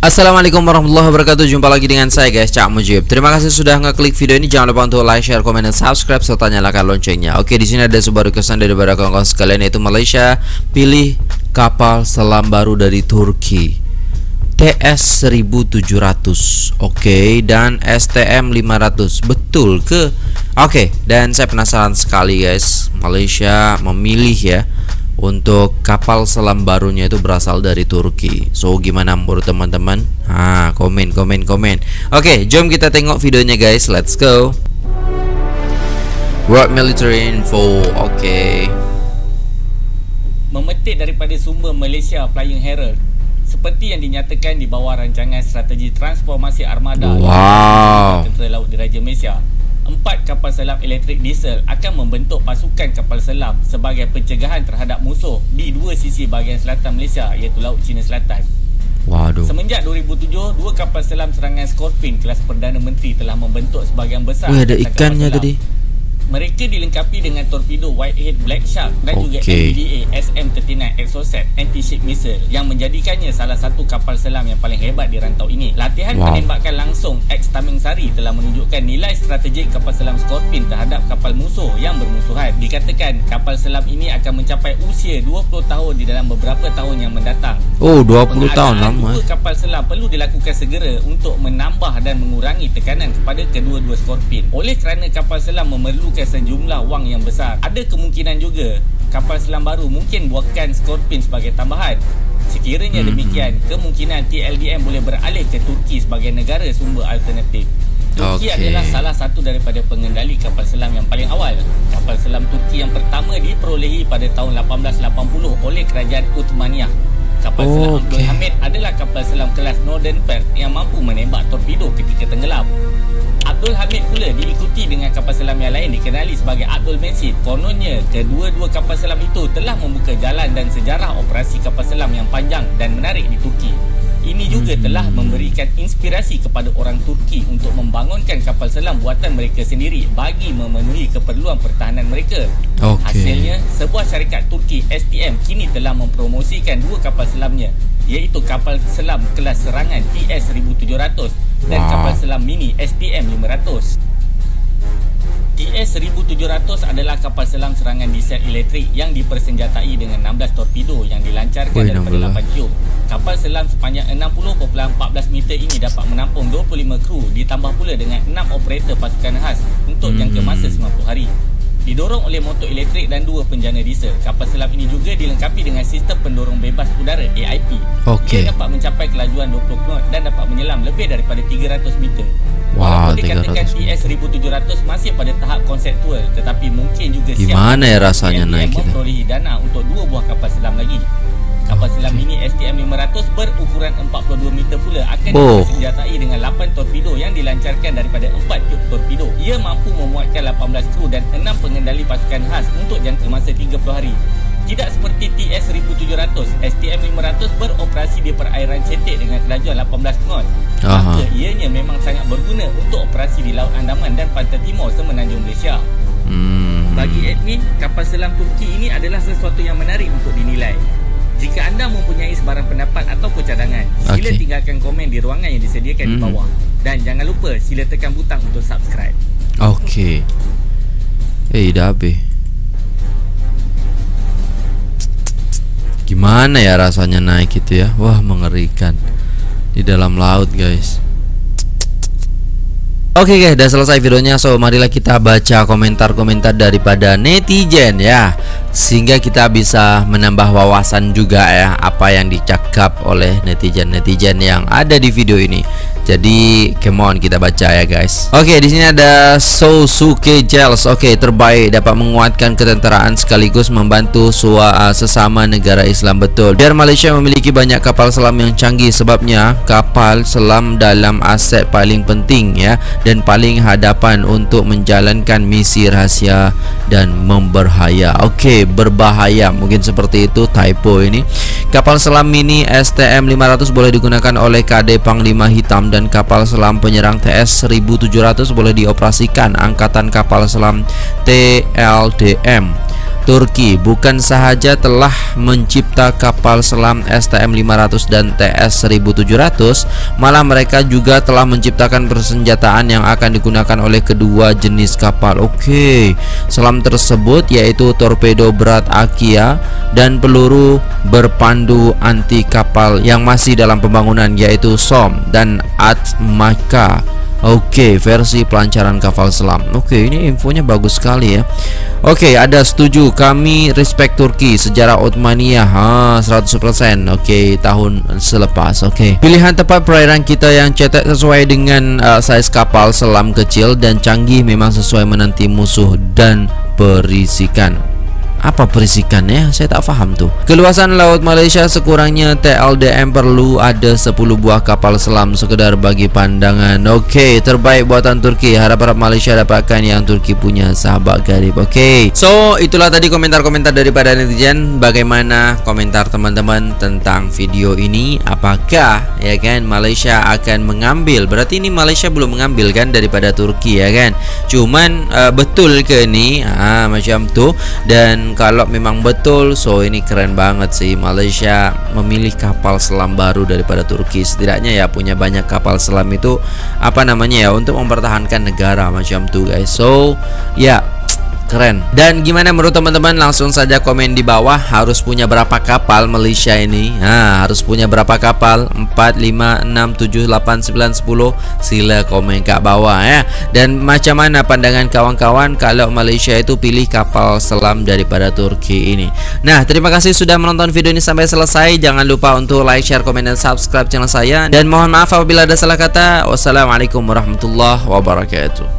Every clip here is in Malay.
Assalamualaikum warahmatullahi wabarakatuh. Jumpa lagi dengan saya guys, Cak Mujib. Terima kasih sudah ngeklik video ini. Jangan lupa untuk like, share, komen, dan subscribe serta nyalakan loncengnya. Oke, di sini ada sebuah requestan daripada kawan-kawan sekalian, yaitu Malaysia pilih kapal selam baru dari Turki, TS 1700. Oke, dan STM 500. Betul ke? Oke, dan saya penasaran sekali guys, Malaysia memilih ya untuk kapal selam barunya itu berasal dari Turki. So gimana menurut teman-teman? Komen. Oke, jom kita tengok videonya guys. Let's go. World Military Info. Oke. Memetik daripada sumber Malaysia Flying Herald, seperti yang dinyatakan di bawah rancangan strategi transformasi armada Tentera Laut Diraja Malaysia, 4 kapal selam elektrik diesel akan membentuk pasukan kapal selam sebagai pencegahan terhadap musuh di dua sisi bahagian selatan Malaysia, iaitu Laut Cina Selatan. Waduh. Semenjak 2007, 2 kapal selam serangan Scorpene kelas Perdana Menteri telah membentuk sebahagian besar. Ada ikannya tadi. Mereka dilengkapi dengan torpedo Whitehead Black Shark dan juga MBDA SM-39 Exocet anti-ship missile yang menjadikannya salah satu kapal selam yang paling hebat di rantau ini. Latihan penembakan langsung X Taming Sari telah menunjukkan nilai strategik kapal selam Scorpene terhadap kapal musuh yang bermusuhan. Dikatakan kapal selam ini akan mencapai usia 20 tahun di dalam beberapa tahun yang mendatang. Oh, 20 tahun lama. Dua kapal selam perlu dilakukan segera untuk menambah dan mengurangi tekanan kepada kedua-dua Scorpene. Oleh kerana kapal selam memerlukan sejumlah wang yang besar, ada kemungkinan juga kapal selam baru mungkin buatkan Scorpene sebagai tambahan. Sekiranya demikian, kemungkinan TLDM boleh beralih ke Turki sebagai negara sumber alternatif. Turki adalah salah satu daripada pengendali kapal selam yang paling awal. Kapal selam Turki yang pertama diperolehi pada tahun 1880 oleh Kerajaan Uthmaniyah. Kapal selam Abdul Hamid adalah kapal selam kelas Northern Pearl yang mampu menembak torpedo ketika tenggelam. Abdul Hamid pula diikuti dengan kapal selam yang lain dikenali sebagai Abdul Mensid. Kononnya, kedua-dua kapal selam itu telah membuka jalan dan sejarah operasi kapal selam yang panjang dan menarik di Turki. Ini juga telah memberikan inspirasi kepada orang Turki untuk membangunkan kapal selam buatan mereka sendiri bagi memenuhi keperluan pertahanan mereka. Hasilnya, sebuah syarikat Turki STM kini telah mempromosikan 2 kapal selamnya, iaitu kapal selam kelas serangan TS 1700 dan kapal selam mini STM 500. TS 1700 adalah kapal selam serangan diesel elektrik yang dipersenjatai dengan 16 torpedo yang dilancarkan daripada 8 tube. Kapal selam sepanjang 60.14 meter ini dapat menampung 25 kru, ditambah pula dengan 6 operator pasukan khas untuk jangka masa 90 hari. Didorong oleh motor elektrik dan 2 penjana diesel, kapal selam ini juga dilengkapi dengan sistem pendorong bebas udara AIP. Ia dapat mencapai kelajuan 20 knot dan dapat menyelam lebih daripada 300 meter. Walaupun dikatakan TS 1700 masih pada tahap konseptual, tetapi mungkin juga gimana ya rasanya naik kita memperolehi dana untuk 2 buah kapal selam lagi. Kapal selam mini STM 500 berukuran 42 meter pula akan disenjatai dengan 8 torpedo yang dilancarkan daripada 4 tube torpedo. Ia mampu memuatkan 18 kru dan 6 pengendali pasukan khas untuk jangka masa 30 hari. Tidak seperti TS 1700, STM 500 beroperasi di perairan cetek dengan kelajuan 18 knot. Maka ianya memang sangat berguna untuk operasi di Laut Andaman dan Pantai Timur semenanjung Malaysia. Bagi admin, kapal selam Turki ini adalah sesuatu yang menarik untuk dinilai. Jika anda mempunyai sebarang pendapat atau cadangan, sila tinggalkan komen di ruangan yang disediakan di bawah. Dan jangan lupa sila tekan butang untuk subscribe. Dah habis. Gimana ya rasanya naik gitu ya? Wah, mengerikan. Di dalam laut guys. Oke guys, udah selesai videonya. So marilah kita baca komentar-komentar daripada netizen ya, sehingga kita bisa menambah wawasan juga ya, apa yang dicakap oleh netizen-netizen yang ada di video ini. Jadi come on kita baca ya guys. Oke, di sini ada Sosuke Gels. Terbaik, dapat menguatkan ketenteraan sekaligus membantu sesama negara Islam. Betul. Biar Malaysia memiliki banyak kapal selam yang canggih, sebabnya kapal selam dalam aset paling penting ya, dan paling hadapan untuk menjalankan misi rahsia dan memberbahaya. Berbahaya mungkin seperti itu, typo ini. Kapal selam mini STM 500 boleh digunakan oleh KD Panglima Hitam dan kapal selam penyerang TS 1700 boleh dioperasikan Angkatan Kapal Selam TLDM. Turki bukan sahaja telah mencipta kapal selam STM-500 dan TS-1700, malah mereka juga telah menciptakan persenjataan yang akan digunakan oleh kedua jenis kapal. Oke, selam tersebut yaitu torpedo berat Akia dan peluru berpandu anti kapal yang masih dalam pembangunan yaitu SOM dan Atmaka. Oke, versi pelancaran kapal selam. Oke, ini infonya bagus sekali ya. Oke, ada setuju, kami respect Turki, sejarah Ottomaniyah 100%. Oke, tahun selepas. Oke, pilihan tepat perairan kita yang cetek sesuai dengan size kapal selam kecil dan canggih, memang sesuai menanti musuh dan perisikan. Apa perisikannya? Saya tak paham tuh. Keluasan laut Malaysia sekurangnya TLDM perlu ada 10 buah kapal selam, sekedar bagi pandangan. Oke, terbaik buatan Turki. Harap-harap Malaysia dapatkan yang Turki punya, sahabat garib. Oke, so itulah tadi komentar-komentar daripada netizen. Bagaimana komentar teman-teman tentang video ini? Apakah ya kan Malaysia akan mengambil? Berarti ini Malaysia belum mengambil kan daripada Turki ya kan? Cuman betul ke ini? Macam tuh. Dan kalau memang betul, so ini keren banget sih, Malaysia memilih kapal selam baru daripada Turki. Setidaknya ya punya banyak kapal selam itu apa namanya ya, untuk mempertahankan negara macam tuh guys. So ya, keren. Dan gimana menurut teman-teman? Langsung saja komen di bawah. Harus punya berapa kapal Malaysia ini? Harus punya berapa kapal? 4, 5, 6, 7, 8, 9, 10. Sila komen kat bawah ya. Dan macam mana pandangan kawan-kawan kalau Malaysia itu pilih kapal selam daripada Turki ini? Nah, terima kasih sudah menonton video ini sampai selesai. Jangan lupa untuk like, share, komen, dan subscribe channel saya. Dan mohon maaf apabila ada salah kata. Wassalamualaikum warahmatullahi wabarakatuh.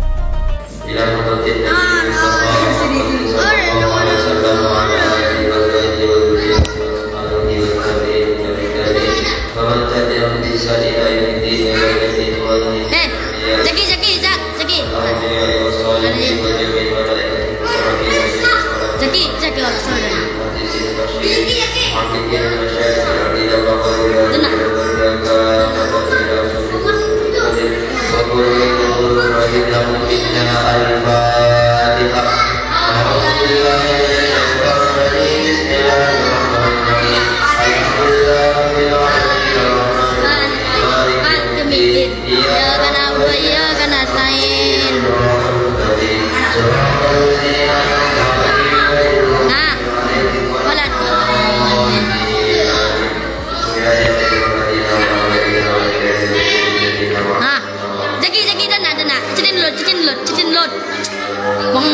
Bang